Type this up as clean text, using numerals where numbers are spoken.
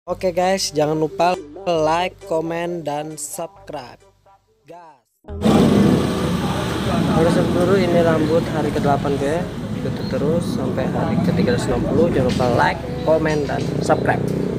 Oke guys, jangan lupa like, komen, dan subscribe. Gas. Terus dulu ini rambut hari ke-8 gue. Ikuti terus sampai hari ke-360. Jangan lupa like, komen, dan subscribe.